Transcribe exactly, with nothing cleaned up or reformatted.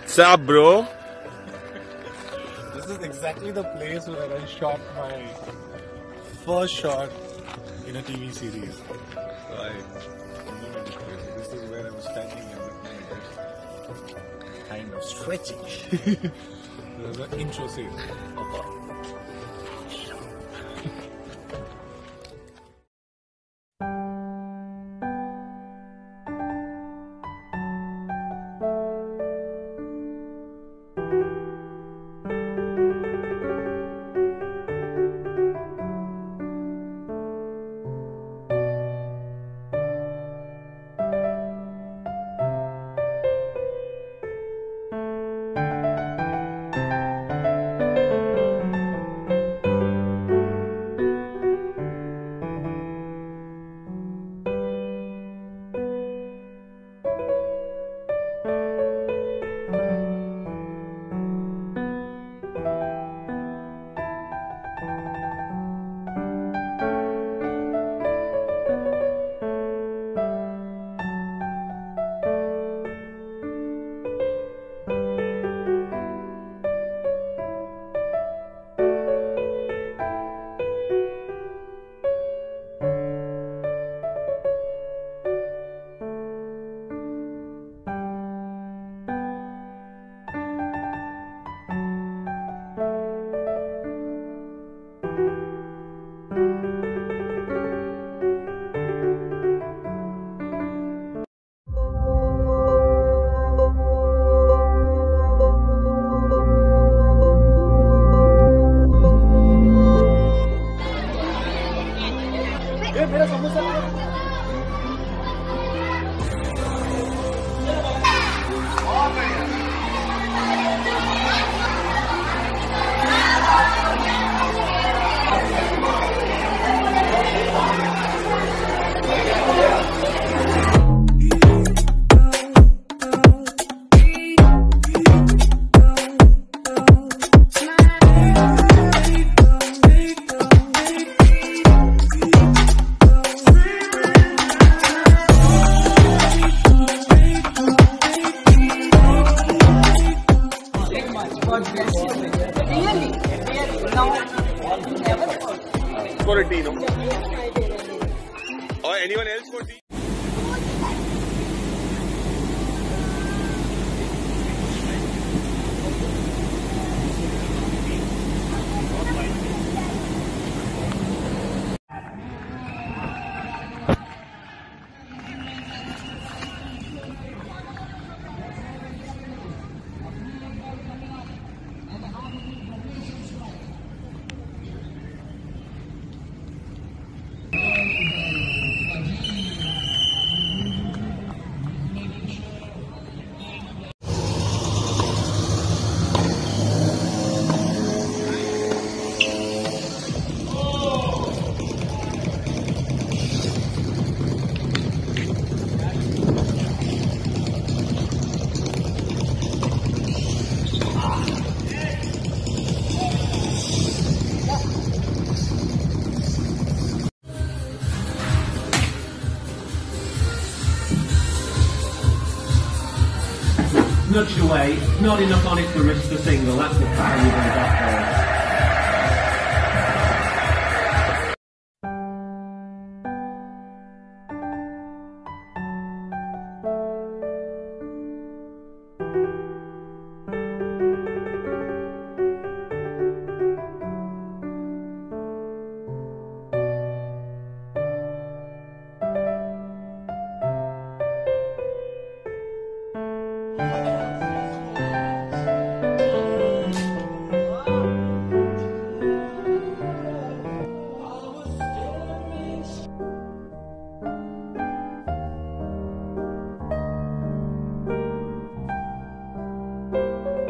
What's up, bro? This is exactly the place where I shot my first shot in a T V series. So I remember this place. This is where I was standing and looking at it, kind of stretching. There was an intro scene of a for a tea, no? Or anyone else for tea? Nudged away, not enough on it to risk the single, that's the power you've got.